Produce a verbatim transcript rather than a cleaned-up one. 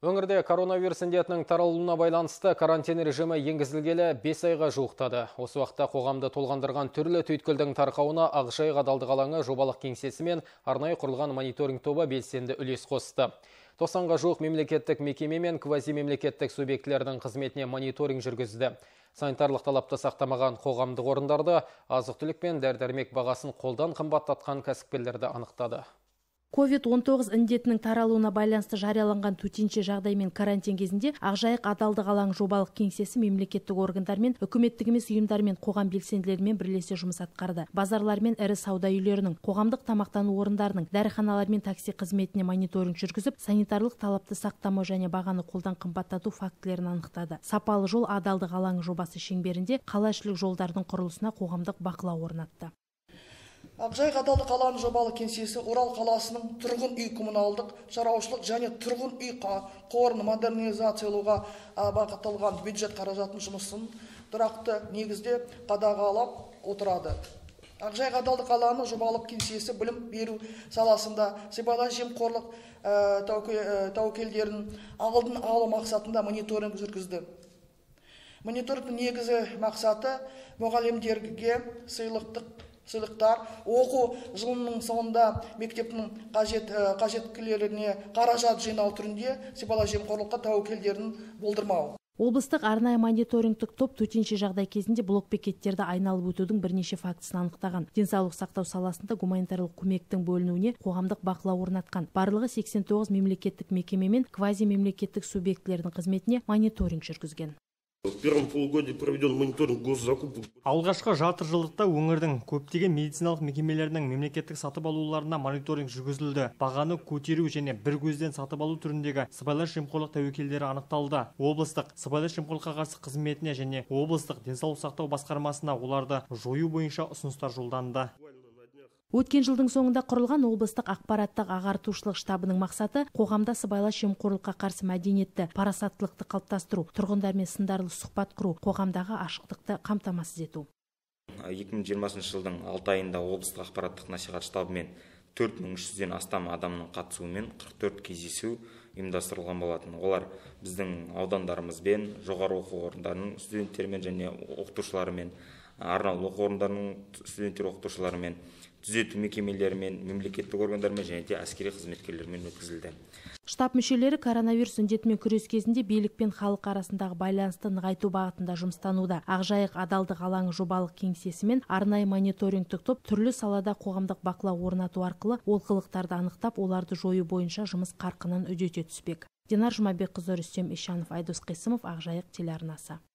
Өңірде коронавирус індетінің таралуына байланысты карантин режимі енгізілгелі бес айға жуықтады. Осы уақытта қоғамды толғандырған түрлі түйткілдің тарқауына Ақжайық адалдық алаңы жобалық кеңсесі мен арнайы құрылған мониторинг тобы белсенді үлес қосты. тоқсанға жуық мемлекеттік мекеме мен квазимемлекеттік субъектілердің қызметіне мониторинг жүргізді. Санитарлық талапты сақтамаған қоғамдық орындарды, азық-түлік пен дәрі-дәрмек бағасын қолдан қымбаттатқан кәсіпкерлерді анықтады. ковид он тоғыз індетінің таралуына байланысты жарияланған төтенше жағдай мен карантин кезінде Ақжайық адалдық алаңы жобалық кеңсесі мемлекеттік органдармен, үкіметтік емес ұйымдармен, қоғам белсенділерімен бірлесе жұмыс атқарды. Базарлар мен ірі сауда үйлерінің, қоғамдық тамақтану орындарының, дәріханалар мен такси қызметіне мониторинг жүргізіп, санитарлық талапты сақтамау және бағаны қолдан қымбаттату фактілерін анықтады. Сапалы жол адалдық алаңы жобасы шеңберінде қалаішілік жолдардың құрылысына қоғамдық бақылау орнатты. Ақжайық адалдық алаңы жобалық кеңсесі Орал қаласының тұрғын үй коммуналдық шаруашылық және тұрғын үй қорын модернизациялауға бағытталған бюджет қаражатын жұмысын тұрақты негізде қадағалап отырады. Ақжайық адалдық алаңы жобалық кеңсесі білім беру саласында сыбайлас жемқорлық тәуекелдерін алдын алу мақсатында мониторинг жүргізді. Мониторингтің негізгі мақсаты мұғалімдерге сыйлықтық сыйлықтар, оқу жылының соңында мектептің қажет қажеттіліктеріне қаражат жинау түрінде сыбайлас жемқорлыққа тәуекелдерін болдырмау. Облыстық арнайы мониторингтік топ төтенше жағдай кезінде блок-бекеттерді айналып өтудің бірнеше фактісін анықтаған. Денсаулық сақтау саласында гуманитарлық көмектің бөлінуіне қоғамдық бақылау орнатқан. Барлығы сексен тоғыз мемлекеттік мекеме мен квазимемлекеттік субъектілердің қызметіне мониторинг жүргізген. В первом полугодии проведен мониторинг госзакупок. Алғашқы жарты жылдықта өңірдің көптеген медициналық мекемелерінің мемлекеттік сатып алуларына мониторинг жүргізілді. Бағаны көтеру және бір көзден сатып алу түріндегі сыбайлас жемқорлық тәуекелдері анықталды. Облыстық сыбайлас жемқорлыққа қарсы қызметіне және облыстық денсаулық сақтау басқармасына оларды жою бойынша ұсыныстар жолданды. Өткен жылдың соңында құрылған облыстық ақпараттық ағартушылық штабының мақсаты қоғамда сыбайлас жемқорлыққа қарсы мәдениетті, парасаттылықты қалыптастыру, тұрғындармен сындарлы сұхбат құру, қоғамдағы ашықтықты қамтамасыз ету. екі мың жиырмасыншы жылдың алты айында облыстық ақпараттық насихат штабымен төрт мың үш жүзден астам адамның қатысуымен қырық төрт кездесу ұйымдастырылған болатын. Олар біздің аудандарымызбен, жоғары оқу орындарының студенттерімен және оқытушыларымен, арнаулы оқу орындарының студенттер оқытушыларымен, түзету мекемелерімен, мемлекеттік органдармен және де әскери қызметкерлермен өткізілді. Штаб мүшелері коронавирус індетімен күрес кезінде билік пен халық арасындағы байланысты нығайту бағытында жұмыстануда. Ақжайық адалдық алаңы жобалық кеңсесі мен арнайы мониторингтік топ түрлі салада қоғамдық бақылау орнату арқылы олқылықтарды анықтап, оларды жою бойынша жұмыс қарқынын үдете түспек. Динар Жұмабекқызы, Рүстем Ишанов, Айдос Қисымов, Ақжайық телеарнасы.